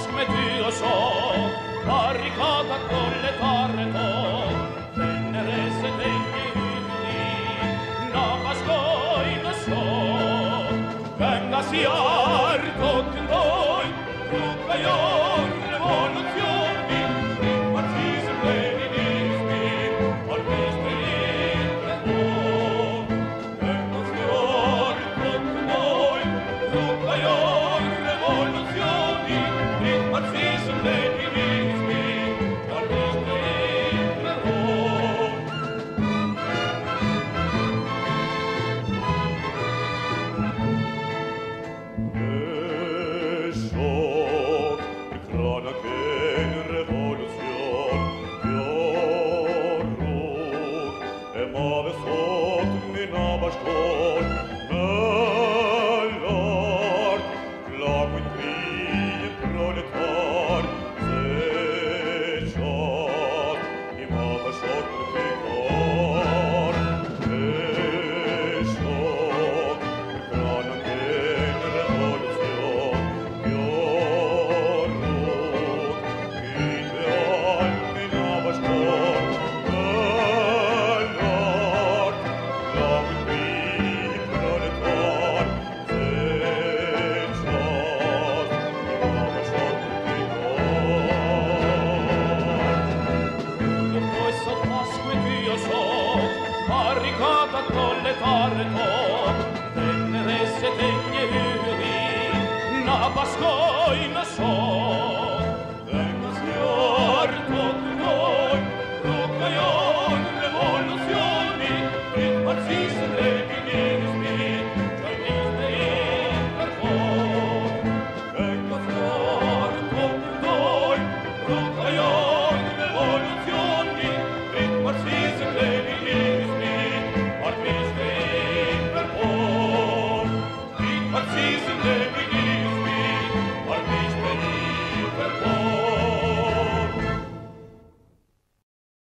come Dio so, barricata con le tarreto, Venere se degli uni, no pascoi lo so, venga si arco che noi, tu che io rivoluzioni, marxismo, leninismi, artisti in tempo, venga si arco che noi, tu che io rivoluzioni, marxismo, leninismi,